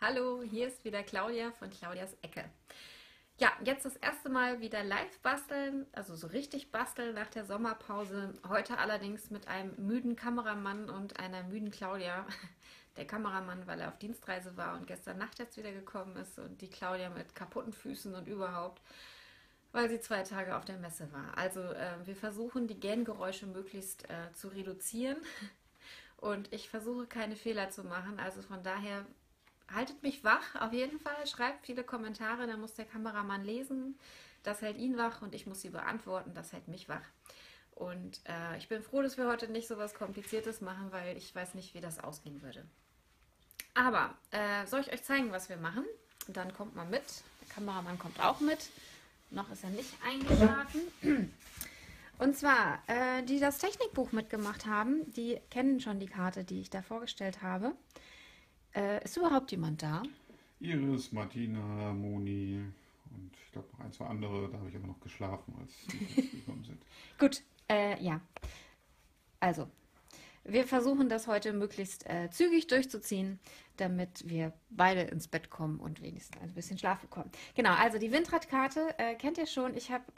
Hallo, hier ist wieder Claudia von Claudias Ecke. Ja, jetzt das erste Mal wieder live basteln, also so richtig basteln nach der Sommerpause. Heute allerdings mit einem müden Kameramann und einer müden Claudia. Der Kameramann, weil er auf Dienstreise war und gestern Nacht jetzt wieder gekommen ist und die Claudia mit kaputten Füßen und überhaupt, weil sie 2 Tage auf der Messe war. Also wir versuchen die Gähngeräusche möglichst zu reduzieren und ich versuche keine Fehler zu machen. Also von daher haltet mich wach, auf jeden Fall. Schreibt viele Kommentare, dann muss der Kameramann lesen. Das hält ihn wach und ich muss sie beantworten. Das hält mich wach. Und ich bin froh, dass wir heute nicht so was Kompliziertes machen, weil ich weiß nicht, wie das ausgehen würde. Aber soll ich euch zeigen, was wir machen? Und dann kommt mal mit. Der Kameramann kommt auch mit. Noch ist er nicht eingeschlafen. Und zwar, die das Technikbuch mitgemacht haben, die kennen schon die Karte, die ich da vorgestellt habe. Ist überhaupt jemand da? Iris, Martina, Moni und ich glaube noch ein, zwei andere. Da habe ich aber noch geschlafen, als die jetzt gekommen sind. Gut, ja. Also, wir versuchen das heute möglichst zügig durchzuziehen, damit wir beide ins Bett kommen und wenigstens ein bisschen Schlaf bekommen. Genau, also die Windradkarte kennt ihr schon.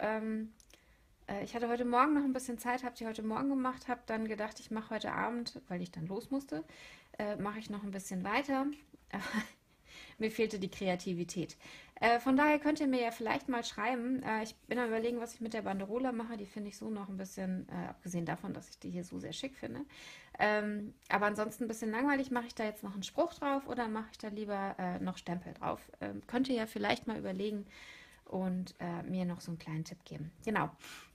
Ich hatte heute Morgen noch ein bisschen Zeit, habe die heute Morgen gemacht, habe dann gedacht, ich mache heute Abend, weil ich dann los musste, mache ich noch ein bisschen weiter. Mir fehlte die Kreativität. Von daher könnt ihr mir ja vielleicht mal schreiben. Ich bin am Überlegen, was ich mit der Banderola mache. Die finde ich so noch ein bisschen, abgesehen davon, dass ich die hier so sehr schick finde. Aber ansonsten ein bisschen langweilig. Mache ich da jetzt noch einen Spruch drauf oder mache ich da lieber noch Stempel drauf? Könnt ihr ja vielleicht mal überlegen und mir noch so einen kleinen Tipp geben. Genau.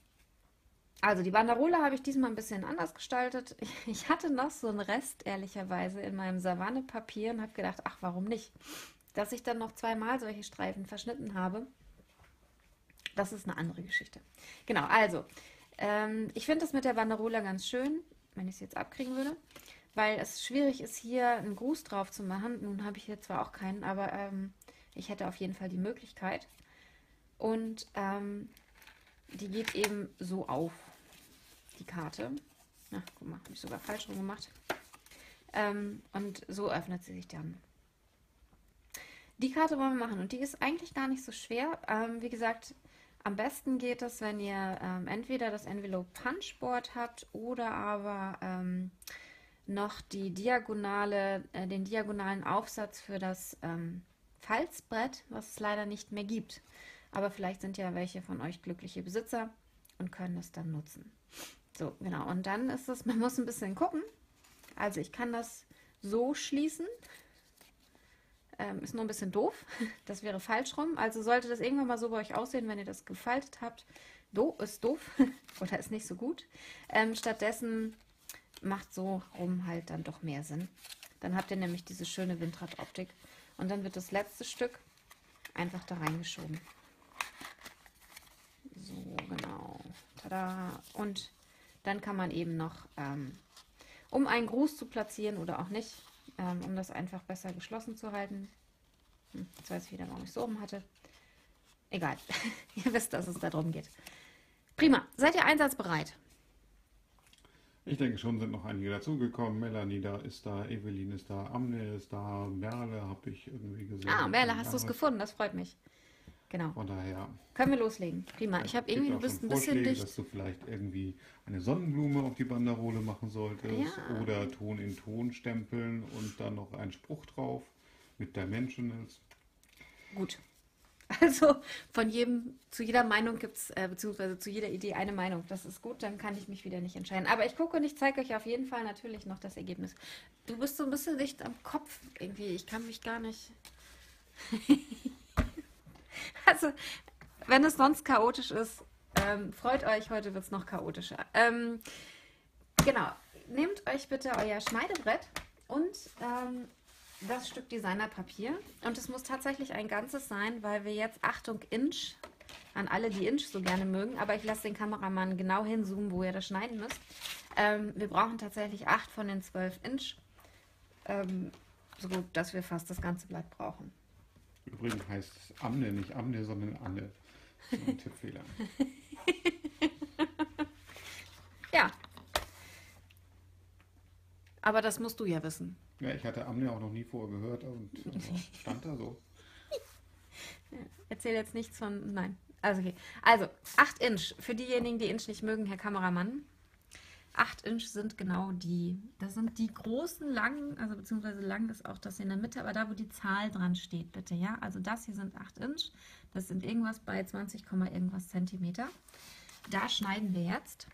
Also die Banderole habe ich diesmal ein bisschen anders gestaltet. Ich hatte noch so einen Rest, ehrlicherweise, in meinem Savanne-Papier und habe gedacht, ach, warum nicht? Dass ich dann noch zweimal solche Streifen verschnitten habe, das ist eine andere Geschichte. Genau, also, ich finde das mit der Banderole ganz schön, wenn ich es jetzt abkriegen würde, weil es schwierig ist, hier einen Gruß drauf zu machen. Nun habe ich hier zwar auch keinen, aber ich hätte auf jeden Fall die Möglichkeit. Und die geht eben so auf, die Karte. Na, guck mal, habe ich sogar falsch rum gemacht. Und so öffnet sie sich dann. Die Karte wollen wir machen und die ist eigentlich gar nicht so schwer. Wie gesagt, am besten geht es, wenn ihr entweder das Envelope Punchboard habt oder aber noch die den diagonalen Aufsatz für das Falzbrett, was es leider nicht mehr gibt. Aber vielleicht sind ja welche von euch glückliche Besitzer und können es dann nutzen. So, genau. Und dann ist es, man muss ein bisschen gucken. Also ich kann das so schließen. Ist nur ein bisschen doof. Das wäre falsch rum. Also sollte das irgendwann mal so bei euch aussehen, wenn ihr das gefaltet habt. Ist doof oder ist nicht so gut. Stattdessen macht so rum halt dann doch mehr Sinn. Dann habt ihr nämlich diese schöne Windradoptik. Und dann wird das letzte Stück einfach da reingeschoben. So, genau. Tada. Und dann kann man eben noch, um einen Gruß zu platzieren oder auch nicht, um das einfach besser geschlossen zu halten. Jetzt weiß ich wieder, warum ich so rum hatte. Egal. Ihr wisst, dass es darum geht. Prima. Seid ihr einsatzbereit? Ich denke schon, sind noch einige dazugekommen. Melanie ist da, Evelyn ist da, Amne ist da, Merle habe ich irgendwie gesehen. Ah, Merle, hast du es gefunden? Das freut mich. Genau. Von daher. Können wir loslegen. Prima. Ich habe irgendwie, du bist ein bisschen dicht. Dass du vielleicht irgendwie eine Sonnenblume auf die Banderole machen solltest Ja. oder Ton in Ton stempeln und dann noch einen Spruch drauf mit Dimensionals. Gut. Also zu jeder Meinung gibt es, beziehungsweise zu jeder Idee eine Meinung. Das ist gut, dann kann ich mich wieder nicht entscheiden. Aber ich gucke und ich zeige euch auf jeden Fall natürlich noch das Ergebnis. Du bist so ein bisschen dicht am Kopf irgendwie. Ich kann mich gar nicht. Also, wenn es sonst chaotisch ist, freut euch, heute wird es noch chaotischer. Genau, nehmt euch bitte euer Schneidebrett und das Stück Designerpapier. Und es muss tatsächlich ein ganzes sein, weil wir jetzt, Achtung, Inch, an alle, die Inch so gerne mögen, aber ich lasse den Kameramann genau hinzoomen, wo ihr das schneiden müsst. Wir brauchen tatsächlich 8 von den 12 Inch, so gut, dass wir fast das ganze Blatt brauchen. Übrigens heißt es Amne, nicht Amne, sondern Anne. Das ist ein Tippfehler. Ja. Aber das musst du ja wissen. Ja, ich hatte Amner auch noch nie vorher gehört und stand da so. Erzähl jetzt nichts von. Nein. Also, okay. Also, 8 Inch. Für diejenigen, die Inch nicht mögen, Herr Kameramann. 8 Inch sind genau die. Das sind die großen, langen, also beziehungsweise lang ist auch das in der Mitte, aber da, wo die Zahl dran steht, bitte, ja. Also das hier sind 8 Inch. Das sind irgendwas bei 20, irgendwas Zentimeter. Da schneiden wir jetzt.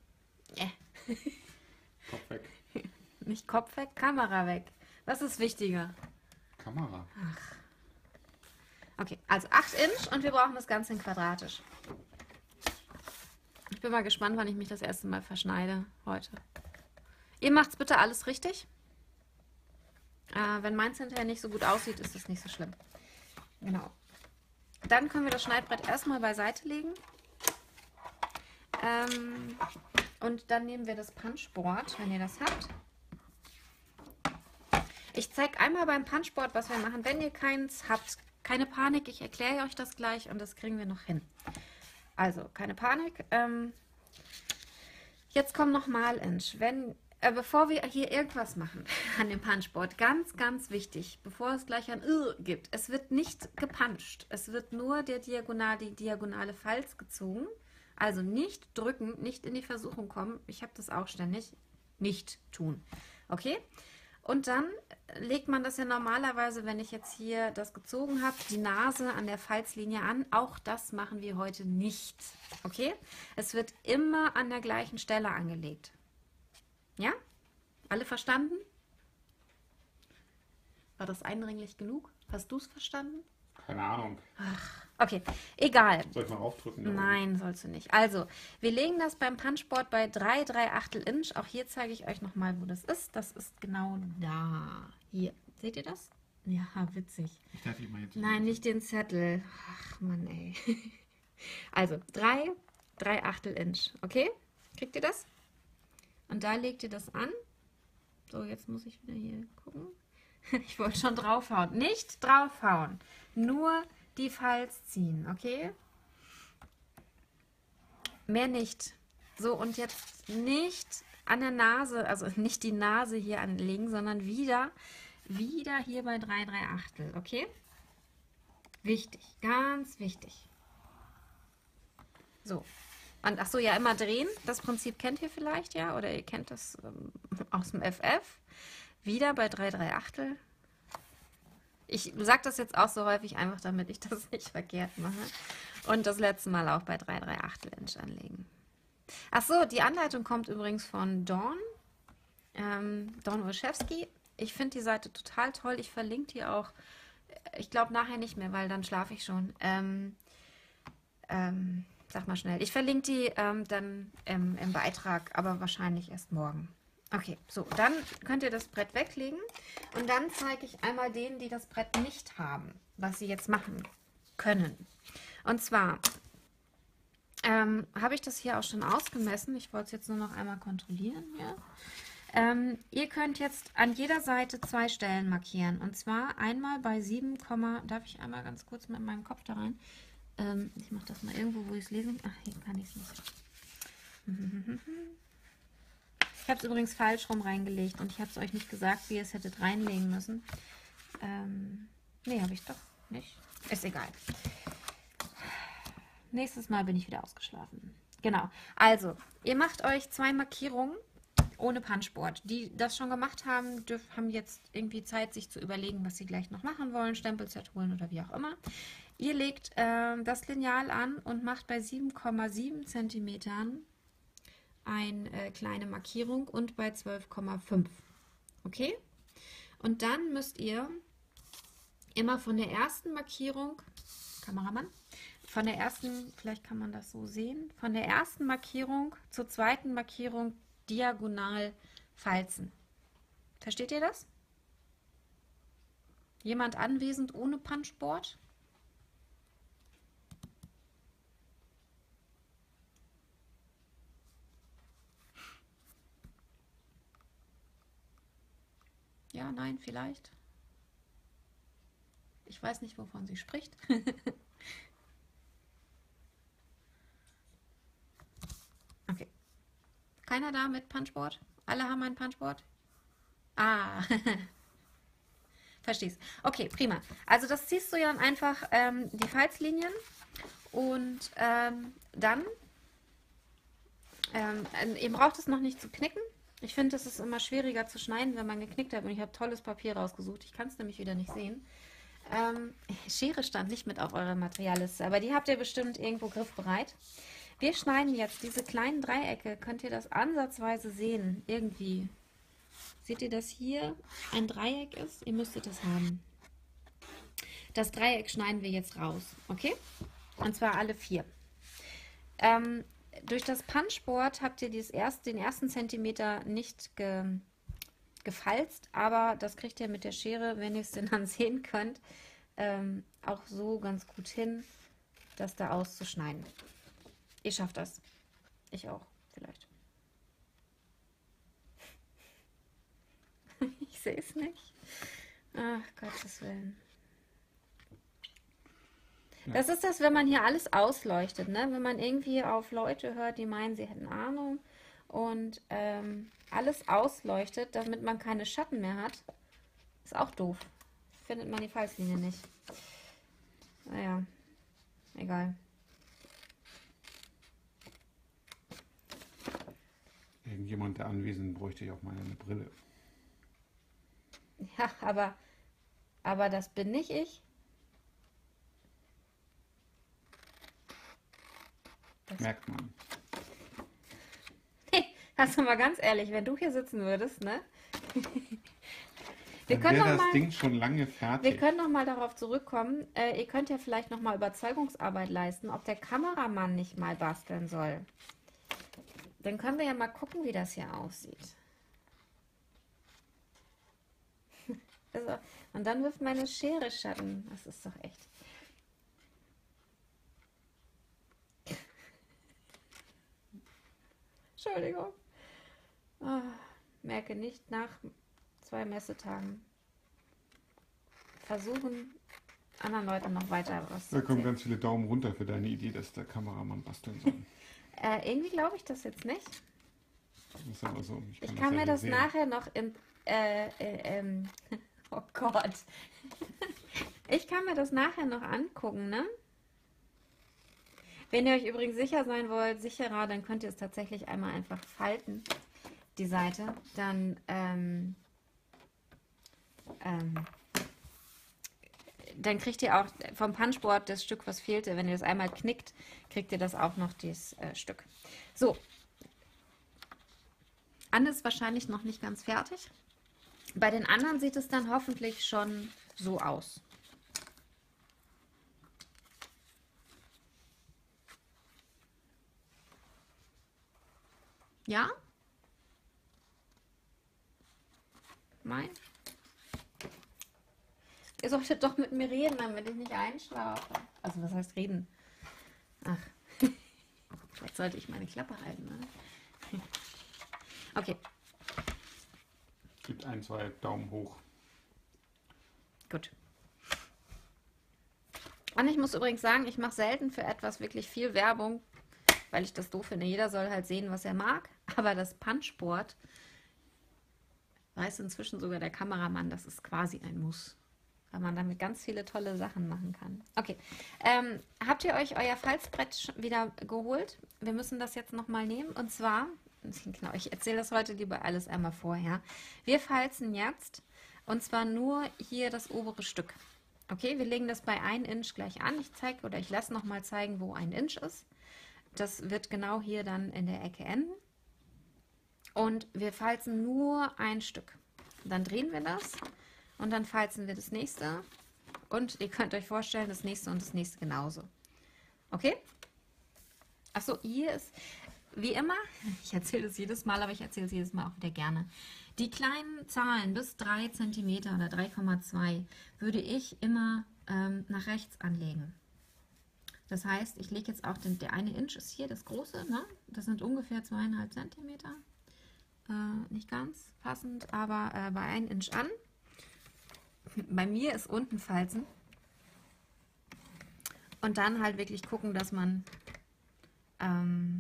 Kopf weg. Nicht Kopf weg, Kamera weg. Was ist wichtiger? Kamera. Okay, also 8 Inch und wir brauchen das Ganze in quadratisch. Ich bin mal gespannt, wann ich mich das erste Mal verschneide heute. Ihr macht's bitte alles richtig. Wenn meins hinterher nicht so gut aussieht, ist das nicht so schlimm. Genau. Dann können wir das Schneidbrett erstmal beiseite legen. Und dann nehmen wir das Punchboard, wenn ihr das habt. Ich zeige einmal beim Punchboard, was wir machen. Wenn ihr keins habt, keine Panik, ich erkläre euch das gleich und das kriegen wir noch hin. Also, keine Panik. Jetzt kommt nochmal Inch. Bevor wir hier irgendwas machen an dem Punchboard, ganz, ganz wichtig, bevor es gleich ein gibt, es wird nicht gepuncht. Es wird nur die diagonale Falz gezogen. Also nicht drücken, nicht in die Versuchung kommen. Ich habe das auch ständig. Nicht tun. Okay? Und dann legt man das ja normalerweise, wenn ich jetzt hier das gezogen habe, die Nase an der Falzlinie an. Auch das machen wir heute nicht. Okay? Es wird immer an der gleichen Stelle angelegt. Ja? Alle verstanden? War das eindringlich genug? Hast du es verstanden? Keine Ahnung. Okay, egal. Soll ich mal aufdrücken? Nein, sollst du nicht. Also, wir legen das beim Punchboard bei 3,3 Inch. Auch hier zeige ich euch nochmal, wo das ist. Das ist genau da. Hier. Seht ihr das? Ja, witzig. Ich darf mal jetzt. Nein, nicht den Zettel. Ach, Mann, ey. Also, 3,3 Inch. Okay? Kriegt ihr das? Und da legt ihr das an. So, jetzt muss ich wieder hier gucken. Ich wollte schon draufhauen. Nicht draufhauen. Nur die Falz ziehen, okay? Mehr nicht. So, und jetzt nicht an der Nase, also nicht die Nase hier anlegen, sondern wieder hier bei 3,3, okay? Wichtig, ganz wichtig. So. Und ach so, ja, immer drehen. Das Prinzip kennt ihr vielleicht, ja? Oder ihr kennt das aus dem FF. Wieder bei 3,3. Ich sage das jetzt auch so häufig, einfach damit ich das nicht verkehrt mache. Und das letzte Mal auch bei 3,3 Inch anlegen. Ach so, die Anleitung kommt übrigens von Dawn Olszewski. Ich finde die Seite total toll. Ich verlinke die auch. Ich glaube nachher nicht mehr, weil dann schlafe ich schon. Sag mal schnell. Ich verlinke die dann im Beitrag, aber wahrscheinlich erst morgen. Okay, so, dann könnt ihr das Brett weglegen und dann zeige ich einmal denen, die das Brett nicht haben, was sie jetzt machen können. Und zwar habe ich das hier auch schon ausgemessen. Ich wollte es jetzt nur noch einmal kontrollieren. Ja. Ihr könnt jetzt an jeder Seite 2 Stellen markieren. Und zwar einmal bei 7, darf ich einmal ganz kurz mit meinem Kopf da rein? Ich mache das mal irgendwo, wo ich es lesen kann. Ach, hier kann ich es nicht. Ich habe es übrigens falsch rum reingelegt und ich habe es euch nicht gesagt, wie ihr es hättet reinlegen müssen. Nee, habe ich doch nicht. Ist egal. Nächstes Mal bin ich wieder ausgeschlafen. Genau. Also, ihr macht euch 2 Markierungen ohne Punchboard. Die das schon gemacht haben, haben jetzt irgendwie Zeit, sich zu überlegen, was sie gleich noch machen wollen. Stempelset holen oder wie auch immer. Ihr legt das Lineal an und macht bei 7,7 Zentimetern eine kleine Markierung und bei 12,5. Okay? Und dann müsst ihr immer von der ersten Markierung, Kameramann, von der ersten, vielleicht kann man das so sehen, von der ersten Markierung zur zweiten Markierung diagonal falzen. Versteht ihr das? Jemand anwesend ohne Punchboard? Ja, nein, vielleicht. Ich weiß nicht, wovon sie spricht. Okay. Keiner da mit Punchboard? Alle haben ein Punchboard? Ah, verstehst. Okay, prima. Also das ziehst du ja dann einfach die Falzlinien und dann, ihr braucht es noch nicht zu knicken. Ich finde, es ist immer schwieriger zu schneiden, wenn man geknickt hat. Und ich habe tolles Papier rausgesucht. Ich kann es nämlich wieder nicht sehen. Schere stand nicht mit auf eurer Materialliste, aber die habt ihr bestimmt irgendwo griffbereit. Wir schneiden jetzt diese kleinen Dreiecke. Könnt ihr das ansatzweise sehen? Irgendwie. Seht ihr, dass hier ein Dreieck ist? Ihr müsstet es haben. Das Dreieck schneiden wir jetzt raus, okay? Und zwar alle 4. Durch das Punchboard habt ihr den ersten Zentimeter nicht gefalzt, aber das kriegt ihr mit der Schere, wenn ihr es denn dann sehen könnt, auch so ganz gut hin, das da auszuschneiden. Ihr schafft das. Ich auch, vielleicht. Ich sehe es nicht. Ach, Gottes Willen. Ja. Das ist das, wenn man hier alles ausleuchtet, ne? Wenn man irgendwie auf Leute hört, die meinen, sie hätten Ahnung und alles ausleuchtet, damit man keine Schatten mehr hat, ist auch doof. Findet man die Falzlinie nicht. Naja, egal. Irgendjemand der Anwesenden bräuchte ich auch mal eine Brille. Ja, aber das bin nicht ich. Merkt man. Hey, also mal ganz ehrlich, wenn du hier sitzen würdest, ne? Wir Dann können wäre noch das mal, Ding schon lange wir fertig. können noch mal darauf zurückkommen. Ihr könnt ja vielleicht noch mal Überzeugungsarbeit leisten, ob der Kameramann nicht mal basteln soll. Dann können wir ja mal gucken, wie das hier aussieht. Also, und dann wirft meine Schere Schatten. Das ist doch echt. Entschuldigung. Ah, merke nicht nach 2 Messetagen. Versuchen, anderen Leuten noch weiter was zu Da kommen erzählen. ganz viele Daumen runter für deine Idee, dass der Kameramann basteln soll. Irgendwie glaube ich das jetzt nicht. Das ist aber so. Ich das kann ja mir das sehen. nachher noch oh Gott. Ich kann mir das nachher noch angucken, ne? Wenn ihr euch übrigens sicher sein wollt, sicherer, dann könnt ihr es tatsächlich einmal einfach falten, die Seite. Dann kriegt ihr auch vom Punchboard das Stück, was fehlte. Wenn ihr das einmal knickt, kriegt ihr das auch noch, dieses Stück. So. Anne ist wahrscheinlich noch nicht ganz fertig. Bei den anderen sieht es dann hoffentlich schon so aus. Ja? Nein? Ihr solltet doch mit mir reden, damit ich nicht einschlafe. Also was heißt reden? Ach, vielleicht sollte ich meine Klappe halten. Ne? Okay, Gibt 1, 2 Daumen hoch. gut. Und ich muss übrigens sagen, ich mache selten für etwas wirklich viel Werbung, weil ich das doof finde. Jeder soll halt sehen, was er mag. Aber das Punchboard, weiß inzwischen sogar der Kameramann, das ist quasi ein Muss. Weil man damit ganz viele tolle Sachen machen kann. Okay, habt ihr euch euer Falzbrett wieder geholt? Wir müssen das jetzt nochmal nehmen. Und zwar, genau, ich erzähle das heute lieber alles einmal vorher. Wir falzen jetzt, und zwar nur hier das obere Stück. Okay, wir legen das bei 1 Inch gleich an. Ich zeige oder ich lasse nochmal zeigen, wo 1 Inch ist. Das wird genau hier dann in der Ecke enden. Und wir falzen nur ein Stück. Dann drehen wir das und dann falzen wir das nächste. Und ihr könnt euch vorstellen, das nächste und das nächste genauso. Okay? Achso, hier ist, wie immer, ich erzähle es jedes Mal, aber ich erzähle es jedes Mal auch wieder gerne. Die kleinen Zahlen bis 3 cm oder 3,2 würde ich immer nach rechts anlegen. Das heißt, ich lege jetzt auch der 1 Inch ist hier das große, ne? Das sind ungefähr 2,5 cm. Nicht ganz passend, aber bei 1 Inch an. Bei mir ist unten falzen. Und dann halt wirklich gucken, dass man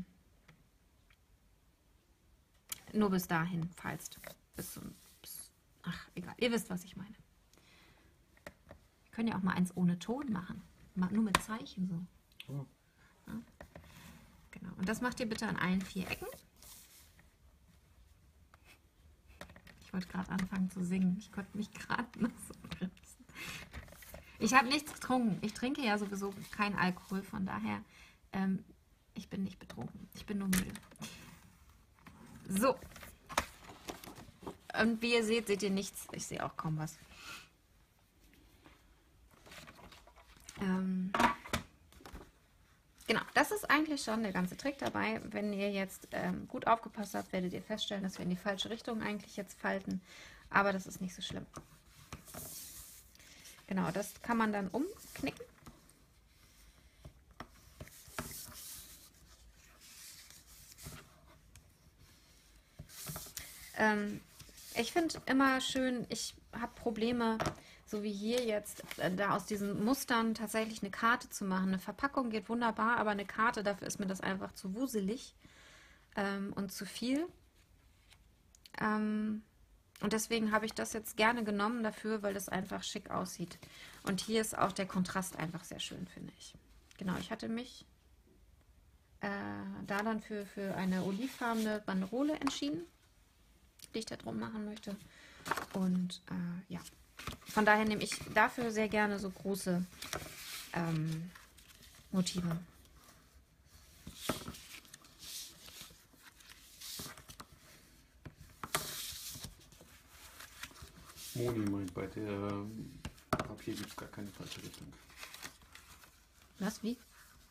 nur bis dahin falzt. Bis Ach, egal. Ihr wisst, was ich meine. Wir können ja auch mal eins ohne Ton machen. Nur mit Zeichen so. Oh. Ja. Genau. Und das macht ihr bitte an allen 4 Ecken. Ich wollte gerade anfangen zu singen. Ich konnte mich gerade noch so bremsen. Ich habe nichts getrunken. Ich trinke ja sowieso keinen Alkohol. Von daher, ich bin nicht betrunken. Ich bin nur müde. So. Und wie ihr seht, seht ihr nichts. Ich sehe auch kaum was. Genau, das ist eigentlich schon der ganze Trick dabei. Wenn ihr jetzt gut aufgepasst habt, werdet ihr feststellen, dass wir in die falsche Richtung eigentlich jetzt falten. Aber das ist nicht so schlimm. Genau, das kann man dann umknicken. Ich finde immer schön, ich habe Probleme, so wie hier jetzt, da aus diesen Mustern tatsächlich eine Karte zu machen. Eine Verpackung geht wunderbar, aber eine Karte, dafür ist mir das einfach zu wuselig und zu viel. Und deswegen habe ich das jetzt gerne genommen dafür, weil das einfach schick aussieht. Und hier ist auch der Kontrast einfach sehr schön, finde ich. Genau, ich hatte mich da dann für eine olivfarbene Banderole entschieden, die ich da drum machen möchte. Und ja, von daher nehme ich dafür sehr gerne so große Motive. Moni meint, bei der Papier gibt es gar keine falsche Richtung. Was, wie?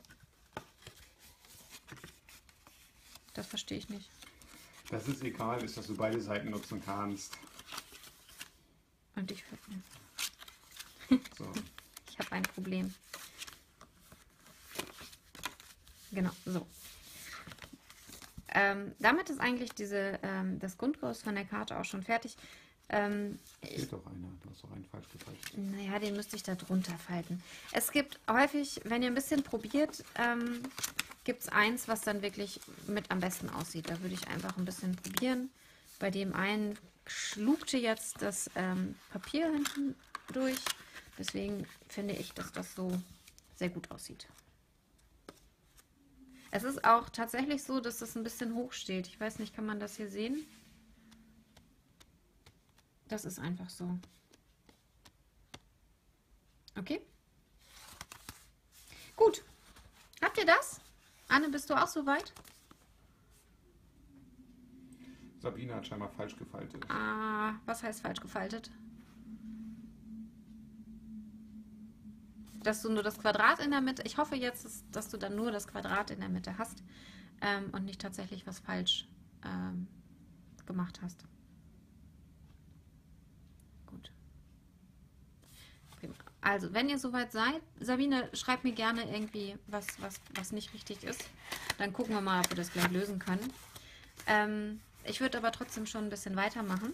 Das verstehe ich nicht. Das ist egal, ist, dass du beide Seiten nutzen kannst. Und ich So. Ich habe ein Problem. Genau, so. Damit ist eigentlich das Grundgerüst von der Karte auch schon fertig. Fehlt doch einer, du hast doch einen falsch gefaltet. Naja, den müsste ich da drunter falten. Es gibt häufig, wenn ihr ein bisschen probiert, gibt es eins, was dann wirklich mit am besten aussieht. Da würde ich einfach ein bisschen probieren. Bei dem einen schlugte jetzt das Papier hinten durch. Deswegen finde ich, dass das so sehr gut aussieht. Es ist auch tatsächlich so, dass das ein bisschen hoch steht. Ich weiß nicht, kann man das hier sehen? Das ist einfach so. Okay. Gut. Habt ihr das? Anne, bist du auch soweit? Sabine hat scheinbar falsch gefaltet. Ah, was heißt falsch gefaltet? Dass du nur das Quadrat in der Mitte, ich hoffe jetzt, dass du dann nur das Quadrat in der Mitte hast und nicht tatsächlich was falsch gemacht hast. Gut. Prima. Also, wenn ihr soweit seid, Sabine, schreibt mir gerne irgendwie, was nicht richtig ist. Dann gucken wir mal, ob wir das gleich lösen können. Ich würde aber trotzdem schon ein bisschen weitermachen.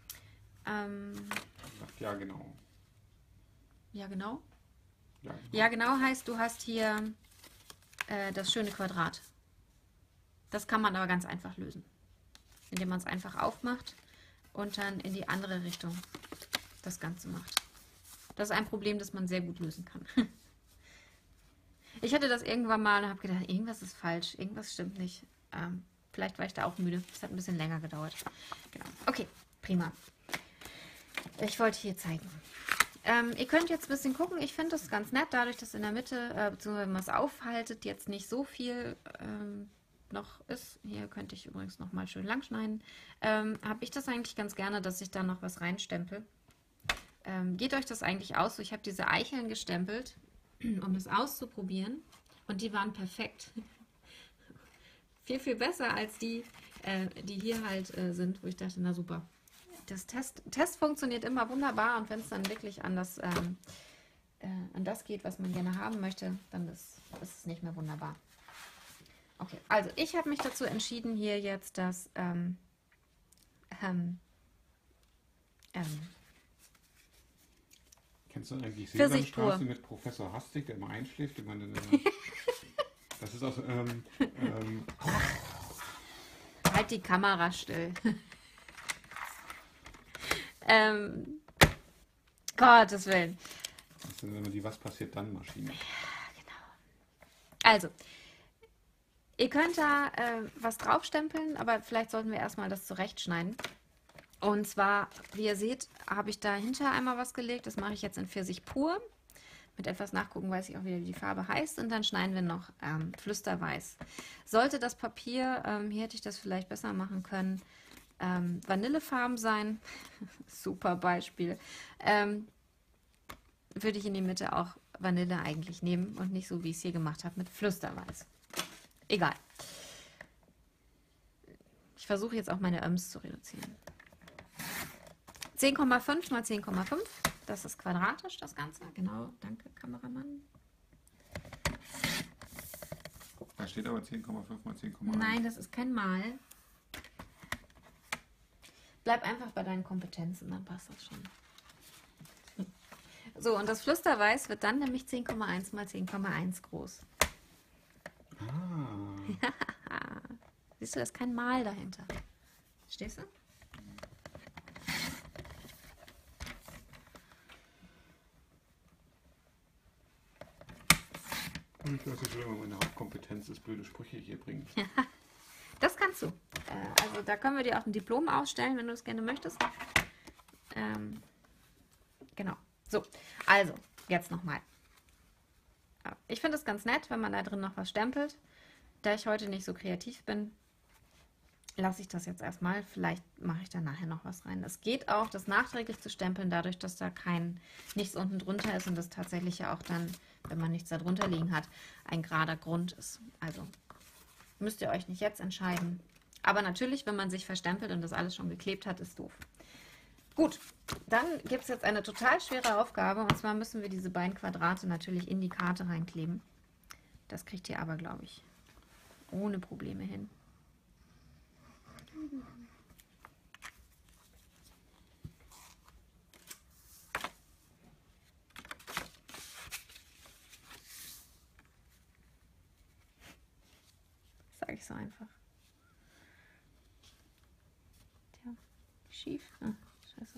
Ja, genau. Ja, genau. Ja, genau. Ja, genau heißt, du hast hier das schöne Quadrat. Das kann man aber ganz einfach lösen, indem man es einfach aufmacht und dann in die andere Richtung das Ganze macht. Das ist ein Problem, das man sehr gut lösen kann. Ich hatte das irgendwann mal und habe gedacht, irgendwas ist falsch, irgendwas stimmt nicht. Vielleicht war ich da auch müde. Es hat ein bisschen länger gedauert. Genau. Okay, prima. Ich wollte hier zeigen. Ihr könnt jetzt ein bisschen gucken. Ich finde das ganz nett, dadurch, dass in der Mitte, beziehungsweise wenn man es aufhaltet, jetzt nicht so viel noch ist. Hier könnte ich übrigens noch mal schön lang schneiden. Habe ich das eigentlich ganz gerne, dass ich da noch was reinstempel. Geht euch das eigentlich aus? So, ich habe diese Eicheln gestempelt, um es auszuprobieren. Und die waren perfekt. Viel, viel besser als die, die hier halt sind, wo ich dachte, na super. Das Test funktioniert immer wunderbar und wenn es dann wirklich an das geht, was man gerne haben möchte, dann ist es nicht mehr wunderbar. Okay, also ich habe mich dazu entschieden, hier jetzt das Kennst du eigentlich Pfirsichpur Sesamstraße mit Professor Hastig, der immer einschläft? Ich meine, das ist aus... halt die Kamera still. Ähm, Gottes Willen. Das sind immer die Was passiert dann Maschine. Also, ihr könnt da was draufstempeln, aber vielleicht sollten wir erstmal das zurechtschneiden. Und zwar, wie ihr seht, habe ich dahinter einmal was gelegt. Das mache ich jetzt in Pfirsich pur. Mit etwas Nachgucken weiß ich auch wieder, wie die Farbe heißt. Und dann schneiden wir noch Flüsterweiß. Sollte das Papier, hier hätte ich das vielleicht besser machen können, Vanillefarben sein, super Beispiel, würde ich in die Mitte auch Vanille eigentlich nehmen und nicht so, wie ich es hier gemacht habe, mit Flüsterweiß. Egal. Ich versuche jetzt auch meine Öms zu reduzieren. 10,5 mal 10,5, das ist quadratisch, das Ganze. Genau, danke, Kameramann. Da steht aber 10,5 mal 10,1. Nein, das ist kein Mal. Bleib einfach bei deinen Kompetenzen, dann passt das schon. So, und das Flüsterweiß wird dann nämlich 10,1 mal 10,1 groß. Siehst du, da ist kein Mal dahinter. Verstehst du? Ich weiß nicht, immer meine Hauptkompetenz ist, blöde Sprüche hier bringen. Das kannst du. Also da können wir dir auch ein Diplom ausstellen, wenn du es gerne möchtest. Genau. So, also, jetzt nochmal. Ich finde es ganz nett, wenn man da drin noch was stempelt. Da ich heute nicht so kreativ bin, lasse ich das jetzt erstmal. Vielleicht mache ich da nachher noch was rein. Es geht auch, das nachträglich zu stempeln, dadurch, dass da nichts unten drunter ist und das tatsächlich ja auch dann, wenn man nichts da drunter liegen hat, ein gerader Grund ist. Also müsst ihr euch nicht jetzt entscheiden. Aber natürlich, wenn man sich verstempelt und das alles schon geklebt hat, ist doof. Gut, dann gibt es jetzt eine total schwere Aufgabe. Und zwar müssen wir diese beiden Quadrate natürlich in die Karte reinkleben. Das kriegt ihr aber, glaube ich, ohne Probleme hin. Sage ich so einfach. Tja, schief. Ah, scheiße.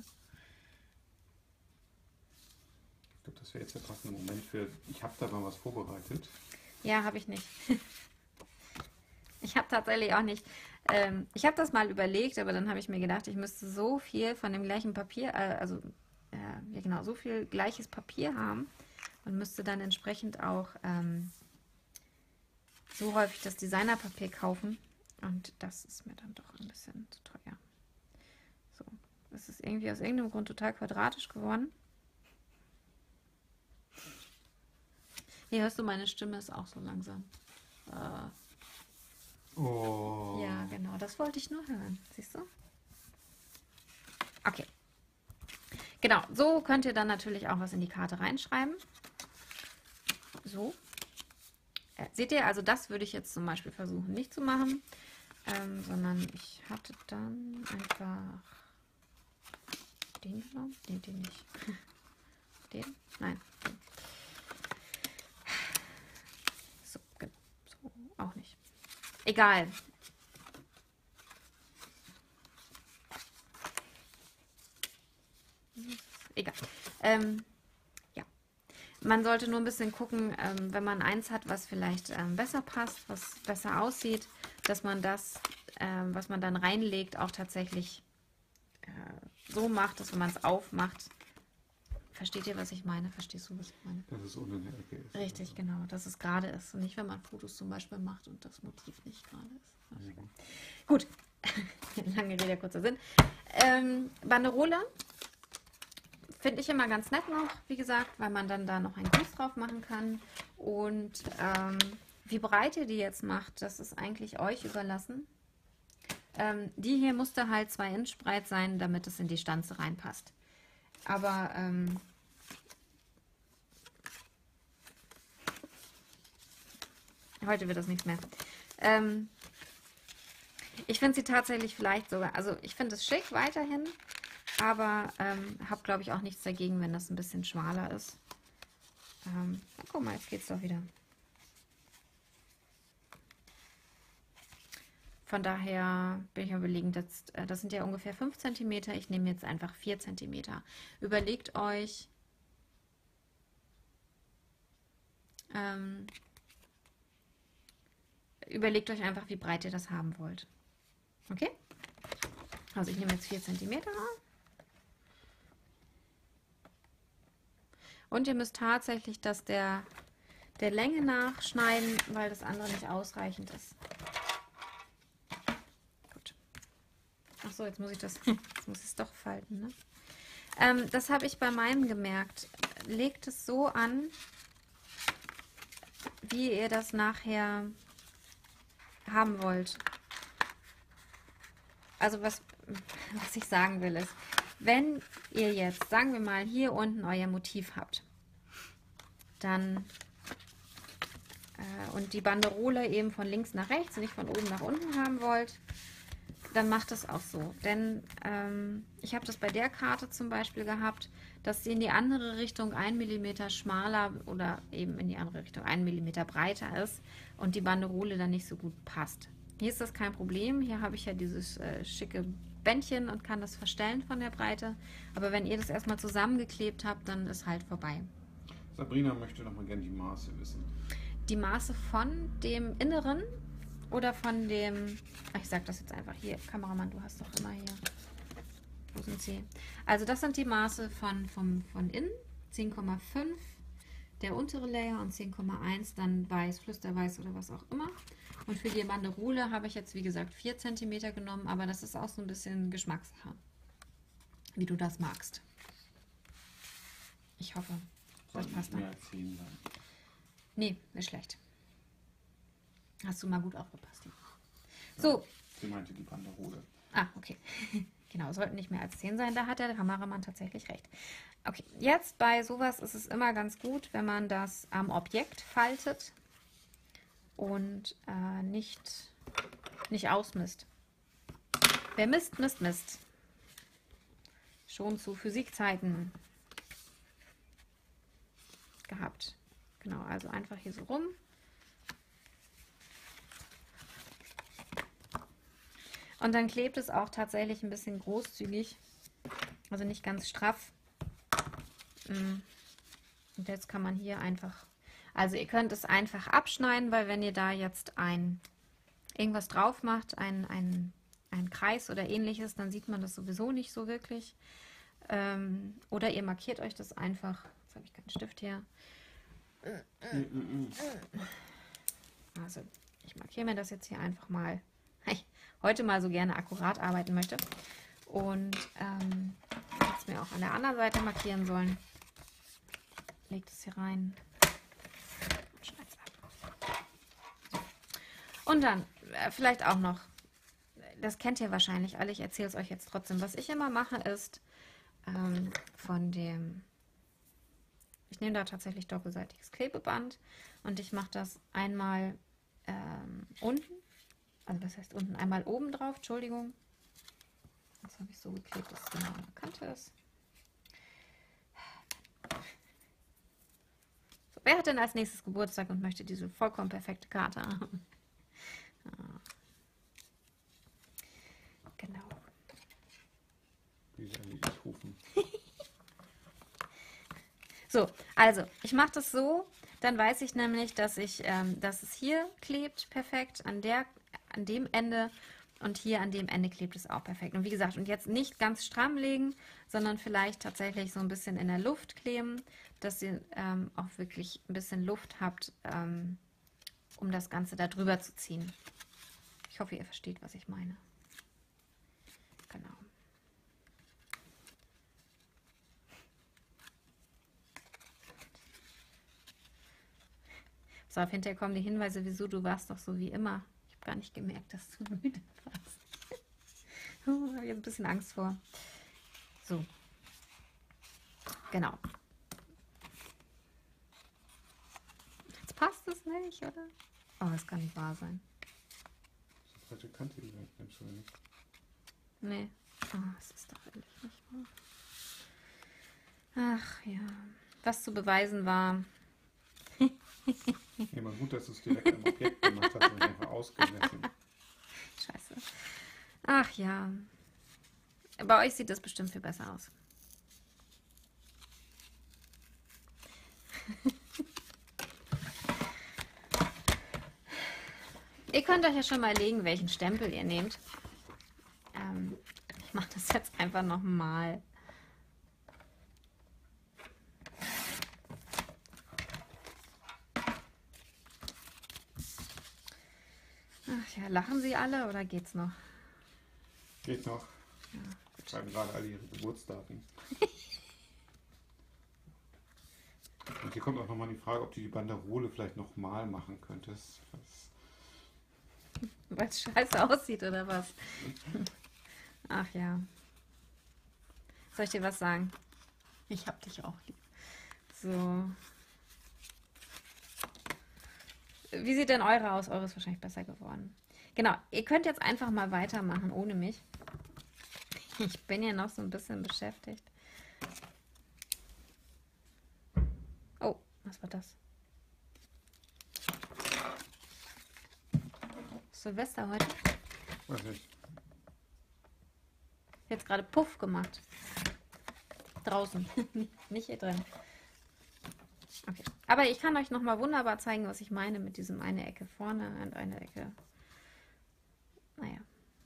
Ich glaube, das wäre jetzt der passende Moment für, ich habe da mal was vorbereitet. Ja, habe ich nicht. Ich habe tatsächlich auch nicht. Ich habe das mal überlegt, aber dann habe ich mir gedacht, ich müsste so viel von dem gleichen Papier, ja genau, so viel gleiches Papier haben und müsste dann entsprechend auch so häufig das Designerpapier kaufen. Und das ist mir dann doch ein bisschen zu teuer. So, das ist irgendwie aus irgendeinem Grund total quadratisch geworden. Hier hörst du, meine Stimme ist auch so langsam. Oh. Ja, genau, das wollte ich nur hören. Siehst du? Okay. Genau, so könnt ihr dann natürlich auch was in die Karte reinschreiben. So. Seht ihr, also das würde ich jetzt zum Beispiel versuchen nicht zu machen, sondern ich hatte dann einfach den genommen. Nee, den nicht. Den? Nein. So, so, auch nicht. Egal. Egal. Ja. Man sollte nur ein bisschen gucken, wenn man eins hat, was vielleicht besser passt, was besser aussieht, dass man das, was man dann reinlegt, auch tatsächlich so macht, dass wenn man es aufmacht. Versteht ihr, was ich meine? Verstehst du, was ich meine? Dass es unten in der Ecke ist. Richtig, genau, dass es gerade ist. Und nicht, wenn man Fotos zum Beispiel macht und das Motiv nicht gerade ist. Mhm. Gut, lange Rede, kurzer Sinn. Banderole finde ich immer ganz nett noch, wie gesagt, weil man dann da noch einen Gruß drauf machen kann. Und wie breit ihr die jetzt macht, das ist eigentlich euch überlassen. Die hier musste halt 2 Inch breit sein, damit es in die Stanze reinpasst. Aber heute wird das nichts mehr. Ich finde sie tatsächlich vielleicht sogar, also ich finde es schick weiterhin, aber habe, glaube ich, auch nichts dagegen, wenn das ein bisschen schmaler ist. Na, guck mal, jetzt geht's doch wieder. Von daher bin ich am Überlegen, das sind ja ungefähr 5 Zentimeter. Ich nehme jetzt einfach 4 Zentimeter. Ähm, überlegt euch einfach, wie breit ihr das haben wollt. Okay? Also ich nehme jetzt 4 Zentimeter. Und ihr müsst tatsächlich das der Länge nachschneiden, weil das andere nicht ausreichend ist. Gut. Ach so, jetzt muss ich das, jetzt muss ich es doch falten, ne? Das habe ich bei meinem gemerkt. Legt es so an, wie ihr das nachher haben wollt. Also was ich sagen will ist, wenn ihr jetzt, sagen wir mal, hier unten euer Motiv habt, dann und die Banderole eben von links nach rechts, nicht von oben nach unten haben wollt, dann macht es auch so. Denn ich habe das bei der Karte zum Beispiel gehabt, dass sie in die andere Richtung 1 mm schmaler oder eben in die andere Richtung 1 mm breiter ist und die Banderole dann nicht so gut passt. Hier ist das kein Problem. Hier habe ich ja dieses schicke Bändchen und kann das verstellen von der Breite. Aber wenn ihr das erstmal zusammengeklebt habt, dann ist halt vorbei. Sabrina möchte noch mal gerne die Maße wissen. Die Maße von dem Inneren oder von dem... Ach, ich sag das jetzt einfach hier. Kameramann, du hast doch immer hier... Wo sind sie? Also das sind die Maße von innen. 10,5 der untere Layer und 10,1 dann weiß, Flüsterweiß oder was auch immer. Und für die Banderole habe ich jetzt, wie gesagt, 4 cm genommen, aber das ist auch so ein bisschen Geschmackssache, wie du das magst. Ich hoffe, das passt dann. Mehr als 10 sein. Nee, ist schlecht. Hast du mal gut aufgepasst. So. Sie meinte die Banderole. Ah, okay. Genau, sollten nicht mehr als 10 sein. Da hat der Kameramann tatsächlich recht. Okay, jetzt bei sowas ist es immer ganz gut, wenn man das am Objekt faltet und nicht ausmisst. Wer misst, misst, misst. Schon zu Physikzeiten gehabt. Genau, also einfach hier so rum. Und dann klebt es auch tatsächlich ein bisschen großzügig, also nicht ganz straff. Und jetzt kann man hier einfach, also ihr könnt es einfach abschneiden, weil wenn ihr da jetzt irgendwas drauf macht, einen Kreis oder ähnliches, dann sieht man das sowieso nicht so wirklich. Oder ihr markiert euch das einfach. Jetzt habe ich keinen Stift hier. Also ich markiere mir das jetzt hier einfach mal. Heute mal so gerne akkurat arbeiten möchte. Und hätte es mir auch an der anderen Seite markieren sollen. Legt es hier rein. Und schneid es ab. Und dann vielleicht auch noch, das kennt ihr wahrscheinlich alle, ich erzähle es euch jetzt trotzdem. Was ich immer mache ist, ich nehme da tatsächlich doppelseitiges Klebeband und ich mache das einmal unten. Also was heißt unten? Einmal oben drauf, Entschuldigung. Das habe ich so geklebt, dass es genau an der Kante ist. So, wer hat denn als nächstes Geburtstag und möchte diese vollkommen perfekte Karte haben? Genau. Wie soll ich rufen? So, also ich mache das so, dann weiß ich nämlich, dass es hier klebt perfekt an dem Ende und hier an dem Ende klebt es auch perfekt. Und wie gesagt, und jetzt nicht ganz stramm legen, sondern vielleicht tatsächlich so ein bisschen in der Luft kleben, dass ihr auch wirklich ein bisschen Luft habt, um das Ganze da drüber zu ziehen. Ich hoffe, ihr versteht, was ich meine. Genau. So, auf hinterher kommen die Hinweise, wieso du warst doch so wie immer. Ich habe gar nicht gemerkt, dass du müde warst. Ich habe jetzt ein bisschen Angst vor. So. Genau. Jetzt passt es nicht, oder? Oh, das kann nicht wahr sein. Das ist Kante gesagt, nimmst du nicht? Nee. Oh, das ist doch ehrlich nicht wahr. Ach ja. Was zu beweisen war. Ja, mal gut, dass du es direkt am Objekt gemacht hast und nicht einfach ausgemessen. Scheiße. Ach ja. Bei euch sieht das bestimmt viel besser aus. Ihr könnt euch ja schon mal legen, welchen Stempel ihr nehmt. Ich mache das jetzt einfach nochmal. Ach ja, lachen Sie alle oder geht's noch? Geht noch. Ja, schreiben gerade alle ihre Geburtsdaten. Und hier kommt auch nochmal die Frage, ob du die Banderole vielleicht nochmal machen könntest. Weil es scheiße aussieht, oder was? Ach ja. Soll ich dir was sagen? Ich hab dich auch lieb. So. Wie sieht denn eure aus? Eure ist wahrscheinlich besser geworden. Genau, ihr könnt jetzt einfach mal weitermachen ohne mich. Ich bin ja noch so ein bisschen beschäftigt. Oh, was war das? Silvester heute? Weiß nicht. Jetzt gerade Puff gemacht. Draußen, nicht hier drin. Okay. Aber ich kann euch nochmal wunderbar zeigen, was ich meine mit diesem eine Ecke vorne und eine Ecke. Naja.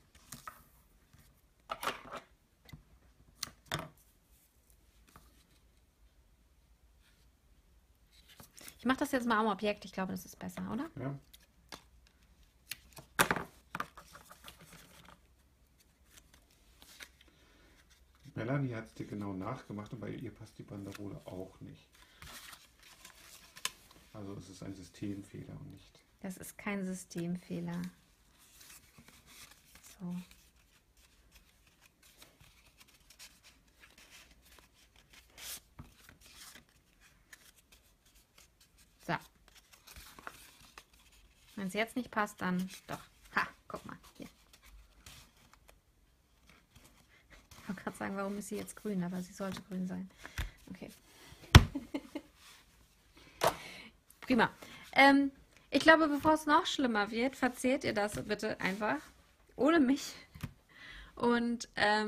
Ich mache das jetzt mal am Objekt. Ich glaube, das ist besser, oder? Ja. Melanie hat es dir genau nachgemacht und bei ihr passt die Banderole auch nicht. Also es ist ein Systemfehler und nicht. Das ist kein Systemfehler. So. So. Wenn es jetzt nicht passt, dann doch. Ha, guck mal. Hier. Ich wollte gerade sagen, warum ist sie jetzt grün, aber sie sollte grün sein. Okay. Prima. Ich glaube, bevor es noch schlimmer wird, verzehrt ihr das bitte einfach. Ohne mich. Und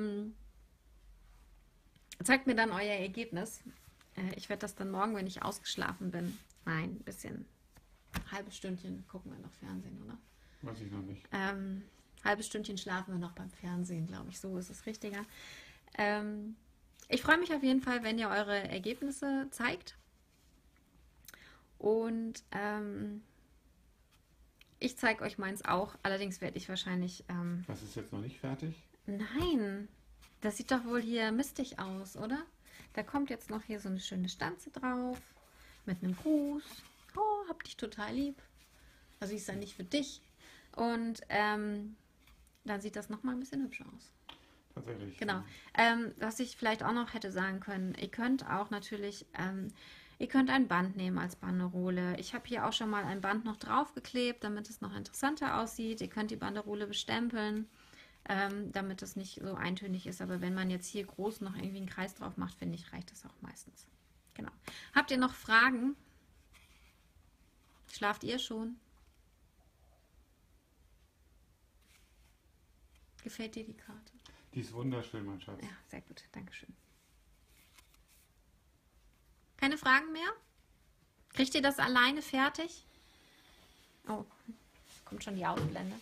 zeigt mir dann euer Ergebnis. Ich werde das dann morgen, wenn ich ausgeschlafen bin. Nein, ein bisschen. Halbes Stündchen gucken wir noch Fernsehen, oder? Weiß ich noch nicht. Halbes Stündchen schlafen wir noch beim Fernsehen, glaube ich. So ist es richtiger. Ich freue mich auf jeden Fall, wenn ihr eure Ergebnisse zeigt. Und ich zeige euch meins auch. Allerdings werde ich wahrscheinlich... Was ist jetzt noch nicht fertig? Nein, das sieht doch wohl hier mistig aus, oder? Da kommt jetzt noch hier so eine schöne Stanze drauf. Mit einem Gruß. Oh, hab dich total lieb. Also ist dann nicht für dich. Und dann sieht das nochmal ein bisschen hübscher aus. Tatsächlich. Genau. Was ich vielleicht auch noch hätte sagen können, ihr könnt auch natürlich, ihr könnt ein Band nehmen als Banderole. Ich habe hier auch schon mal ein Band noch draufgeklebt, damit es noch interessanter aussieht. Ihr könnt die Banderole bestempeln, damit es nicht so eintönig ist. Aber wenn man jetzt hier groß noch irgendwie einen Kreis drauf macht, finde ich, reicht das auch meistens. Genau. Habt ihr noch Fragen? Schlaft ihr schon? Gefällt dir die Karte? Die ist wunderschön, mein Schatz. Ja, sehr gut. Dankeschön. Keine Fragen mehr? Kriegt ihr das alleine fertig? Oh, kommt schon die Ausblende.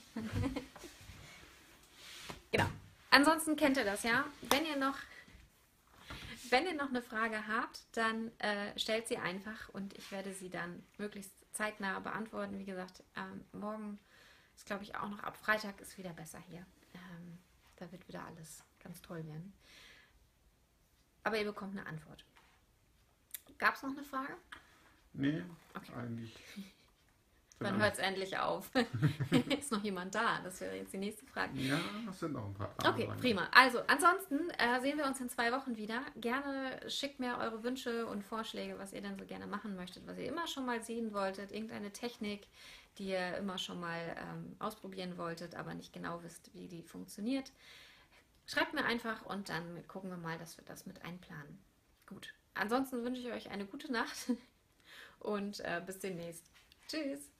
Genau. Ansonsten kennt ihr das, ja? Wenn ihr noch eine Frage habt, dann stellt sie einfach und ich werde sie dann möglichst zeitnah beantworten. Wie gesagt, morgen ist, glaube ich, auch noch ab Freitag ist wieder besser hier. Da wird wieder alles ganz toll werden. Aber ihr bekommt eine Antwort. Gab es noch eine Frage? Nee, Okay. eigentlich. Wann hört es endlich auf? Ist noch jemand da? Das wäre jetzt die nächste Frage. Ja, das sind noch ein paar Fragen. Okay, prima. Also, ansonsten sehen wir uns in 2 Wochen wieder. Gerne schickt mir eure Wünsche und Vorschläge, was ihr denn so gerne machen möchtet, was ihr immer schon mal sehen wolltet, irgendeine Technik, die ihr immer schon mal ausprobieren wolltet, aber nicht genau wisst, wie die funktioniert. Schreibt mir einfach und dann gucken wir mal, dass wir das mit einplanen. Gut. Ansonsten wünsche ich euch eine gute Nacht und bis demnächst. Tschüss.